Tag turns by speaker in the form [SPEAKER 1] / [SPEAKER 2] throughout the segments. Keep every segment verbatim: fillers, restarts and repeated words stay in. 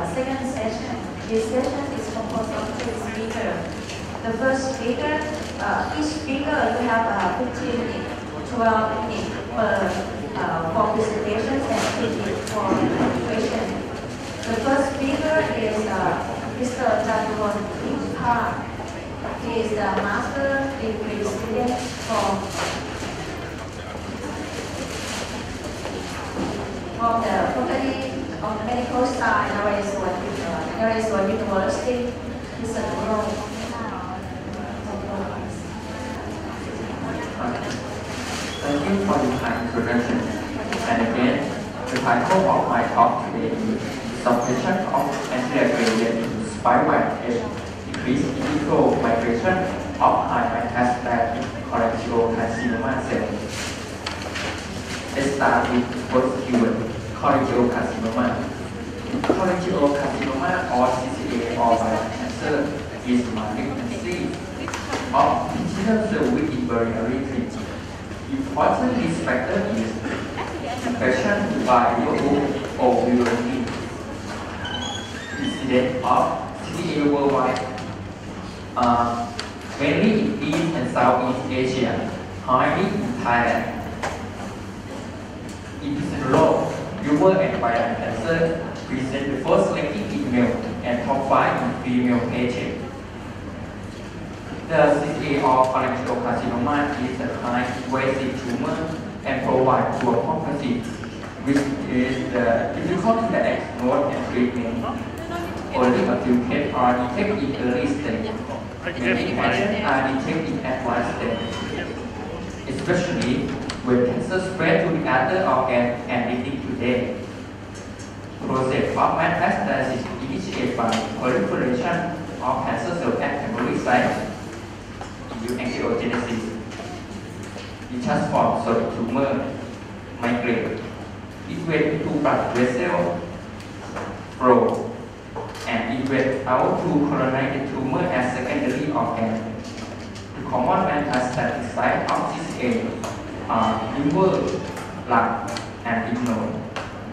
[SPEAKER 1] second session. This session is composed of three speakers. The first speaker, uh, each speaker you have uh, fifteen minutes, twelve minutes per, uh, for presentations and fifteen minutes for presentation. The first speaker is uh, Mister Chaturong Inpad. He is the master degree student from, from the Faculty of Medical Science, Naresuan, Naresuan University, Mister Chaturong.
[SPEAKER 2] Thank you for the kind introduction. And again, the title of my talk today is Suppression of Anterior gradient Spyware Edge Decrease in vitro migration of high metastatic cholangiocarcinoma cells. Let's start with the first keyword, cholangiocarcinoma. Cholangiocarcinoma or C C A or bladder cancer is malignancy of epithelial cell within biliary tree. Important risk factor is infection by ovulatory incidence of C C A worldwide, uh, mainly in East and Southeast Asia, highly in Thailand. Epithelial, uveal and bladder cancer present the first ranking in male and top five in female patients. The C C A or cholangiocarcinoma is a high invasive tumor and provides poor prognosis, which is the difficult to diagnose and treatment. Only a few cases are detected in early stage. Many patients are detected in advanced stage, especially when cancer spread to the other organs and leading to death. Process of metastasis initiated by proliferation of cancer cells at memory sites. Angiogenesis. It transforms solid tumor, migrate, invade into blood vessel flow, and invade out to colonize the tumor as secondary organ. The common metastatic site of C C A are liver, lung, and lymph node.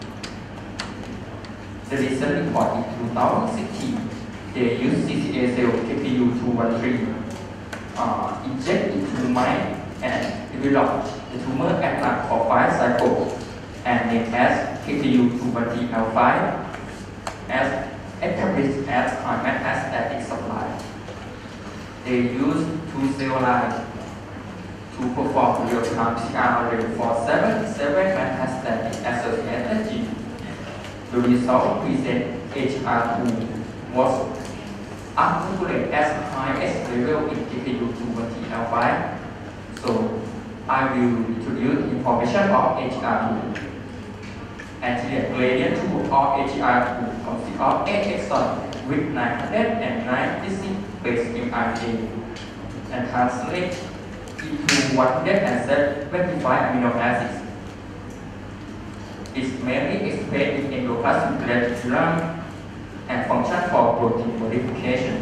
[SPEAKER 2] The recent report in two thousand sixteen, they used C C A cell K P U two thirteen. Uh, inject into the mind and develop the tumor at lung for five cycles and named as K P U two thirteen L five as established as high metastatic supply. They use two cell lines to perform real-time C R array for seventy-seven metastatic associated genes. The result present H R two was accumulate as highest level in K P U two thirteen L five. So I will introduce information of H R two. Anterior gradient two of H R two consists of eight exons with nine hundred ninety-six base M R N A and translate into one hundred seventy-five amino acids. It's mainly expressed in endoplasmic reticulum and function for protein modification.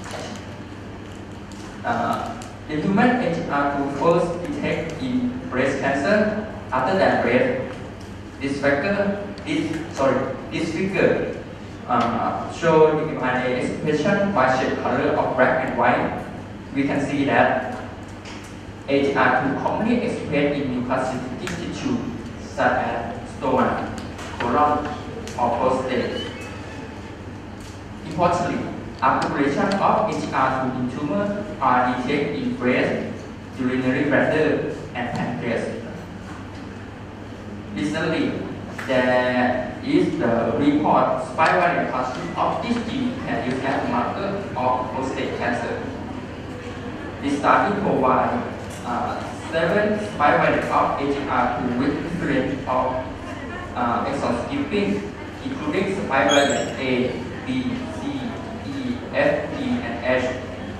[SPEAKER 2] Uh, the human H R two first detected in breast cancer other than breast. This factor, this sorry, this figure uh, shows the M R N A expression by shade color of black and white. We can see that H R two commonly expressed in nucleocytic tissue such as stomach, colon, or prostate. Importantly, accumulation of H R two in tumor are detected in breast, urinary bladder, and pancreas. Recently, there is the report spyware expression of this gene can use as a marker of prostate cancer. This study provides uh, seven spyware of H R two with different of uh, exon skipping, including spyware A, B, F, G, and H.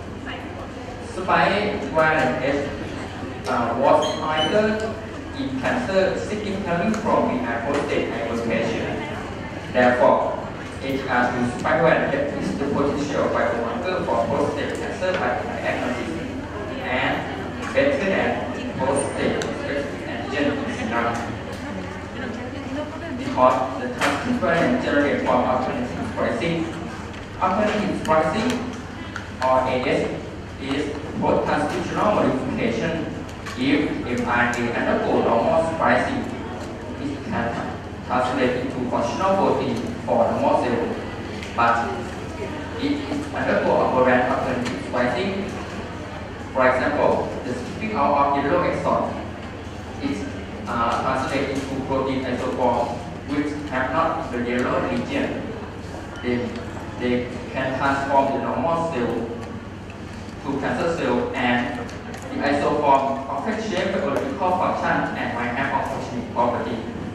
[SPEAKER 2] Spyware H uh, was either in cancer significantly from the prostate hypertension. Therefore, H R two spyware H is the potential biomarker for prostate cancer by diagnosis and better than prostate specific antigen in serum. Because the transcript variant generated from alternative splicing. Alternative splicing, or A S, is post-transcriptional modification. If M R N A undergo normal splicing, it can translate into functional protein for normal cell. But if it undergo aberrant alternative splicing, for example, the skipping out of yellow exon, it uh, translates into protein isoforms which have not the yellow region. Then they can transform the normal cell to cancer cell, and the isoform often shape the biological function and might have oncogenic property.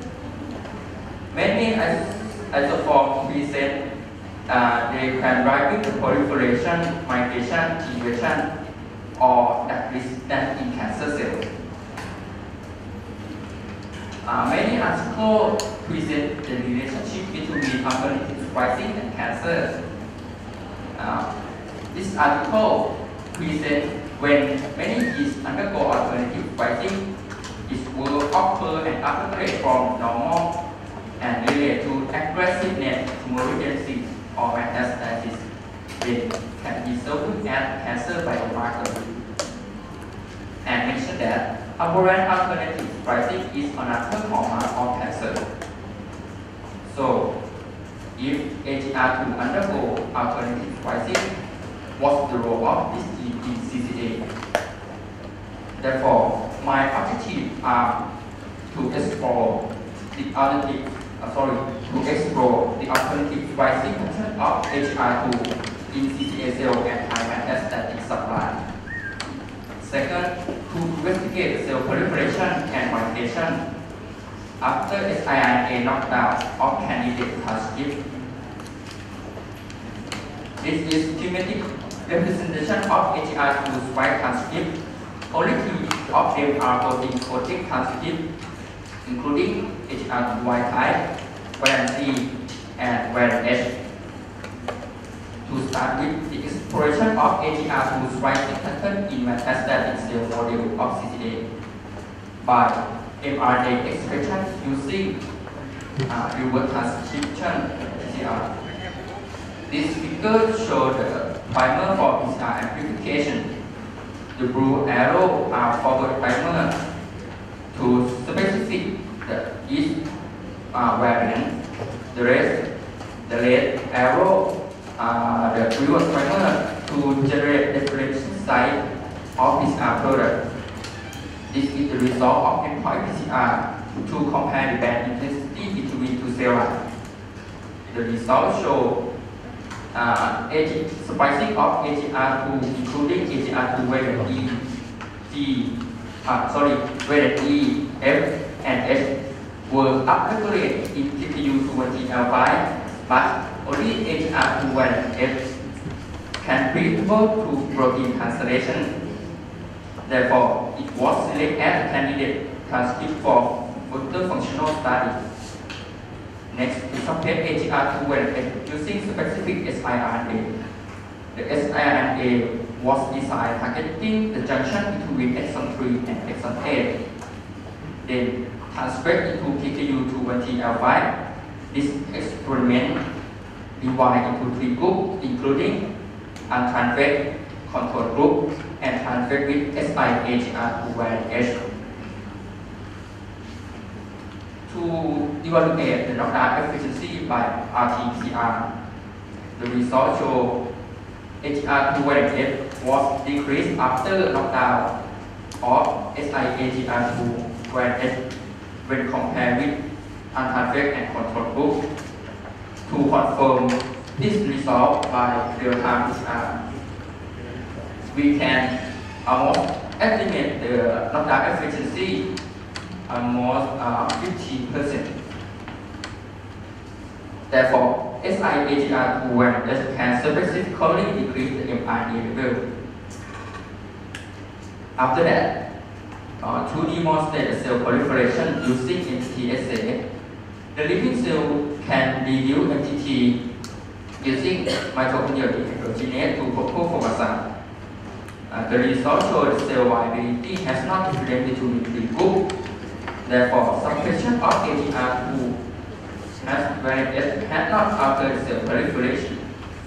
[SPEAKER 2] Many is isoforms present, uh, they can drive the proliferation, migration, invasion, or that resistance in cancer cells. Uh, many articles present the relationship between alternative splicing and cancer. Uh, this article presents when many yeast undergo alternative splicing, it will occur and upgrade from normal and relate to aggressiveness, tumorigenesis, or metastasis. It can be served as cancer biomarker. And mention that aberrant alternative splicing is another hallmark of cancer. So, if A G R two undergo alternative splicing, what's the role of this gene in C C A? Therefore, my objectives are to explore the alternative, uh, sorry, to explore the alternative splicing pattern of A G R two in C C A cell and high metastatic subline. Second, to investigate cell proliferation and migration after siRNA knockdown of candidate transcript. This is schematic representation of A G R two spike transcript. Only three of them are protein coding transcript, including A G R two wild type, variant C, and variant H. To start with, the exploration of A G R two splicing pattern in metastatic cell model of C C A by M R N A expression using uh, reverse transcription P C R. This figure shows the primer for P C R amplification. The blue arrow are forward primer to specific the each uh, variant. The rest, the red arrow are the reverse primer to generate differentiation site of P C R product. This is the result of endpoint P C R to compare the band intensity between two cell lines. The results show uh, splicing of A G R two, including A G R two variant E, G, uh, sorry, variant E, F, and H were upregulated in T P U two twenty L five, but only A G R two variant F can be able to protein translation. Therefore, it was selected as a candidate transcript for further functional study. Next, to suppress A G R two variant F using specific siRNA. The siRNA was designed targeting the junction between exon three and exon eight. Then transferred into T P U two twenty L five. This experiment divided into three groups, including untransfected control group and transfected with S I A G R two variant H. To evaluate the knockdown efficiency by R T P C R, the results show A G R two variant F was decreased after knockdown of S I A G R two variant H when compared with untransfected and control group. To confirm this result by real-time P C R, we can almost estimate the knockdown efficiency almost uh, fifty percent. Therefore, S I A G R two variant can specifically decrease the M R N A level. After that, uh, to demonstrate the cell proliferation using M T T assay, the living cell can reduce M T T using mitochondrial dehydrogenase to chromosome. Uh, the result shows the cell viability has not differentiated between three groups. Therefore, suppression of A G R two has variant S has not altered cell proliferation.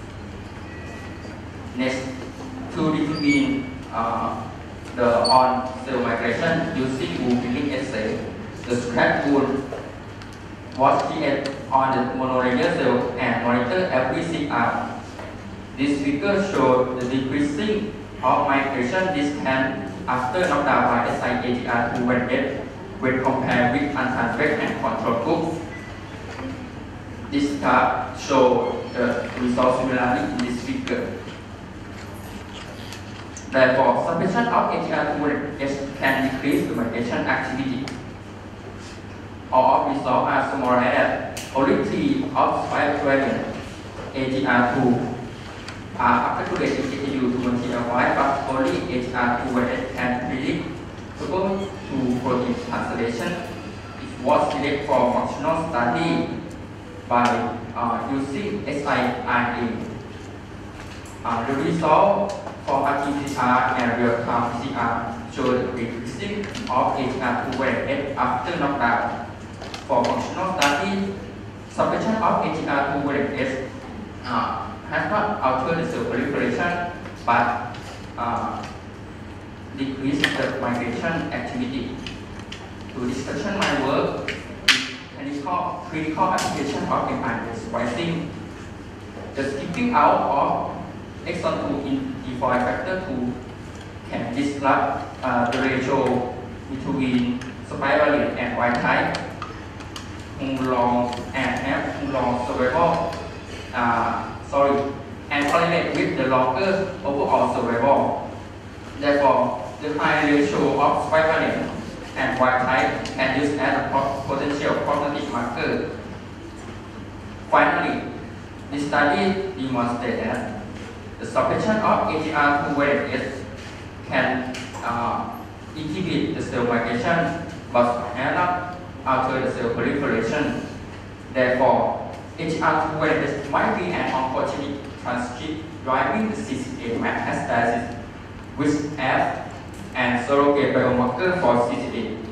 [SPEAKER 2] Next, to determine uh, the on cell migration using wound healing assay, the scratch wound was created on the monolayer cell and monitor every six hours. This figure shows the decreasing of migration distance after knockdown by S I A G R two when when compared with untransfected and control group. This graph shows the result similarly in this figure. Therefore, suppression of A G R two can decrease the migration activity. All results are summarized. Only three of five variants A G R two are accurate in K P U two twenty-five, but only A G R two can predict to go to protein translation. It was selected for functional study by uh, using S I R A. Uh, the result for R T P C R and real-time P C R show the decreasing of A G R two variant after knockdown. For functional study, suppression of A G R two variant uh, has not altered the cell proliferation, but uh, decreased the migration activity. To discussion my work, clinical, clinical application of Inpad splicing, the skipping out of exon two in default factor two can disrupt uh, the ratio between Splice variant and wild type, who long and have who long survival, uh, sorry, and correlate with the longer overall survival. Therefore, the high ratio of Splice variant and wild type can use as a potential prognostic marker. Finally, the study demonstrated that the suppression of A G R two variant can uh, inhibit the cell migration but cannot alter the cell proliferation. Therefore, A G R two variant might be an oncogenic transcript driving the C C A metastasis, which acts and surrogate biomarker for C C A.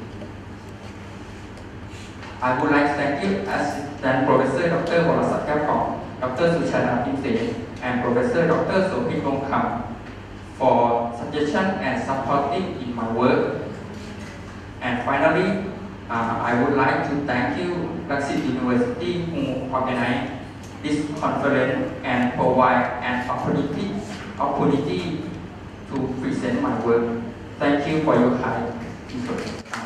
[SPEAKER 2] I would like to thank you Assistant Professor Doctor Metastatic, Doctor Suchanapinse, and Professor Doctor Sopit Kam for suggestion and supporting in my work. And finally, uh, I would like to thank you, Rangsit University, who organized this conference and provide an opportunity, opportunity to present my work. Thank you for your kind interest.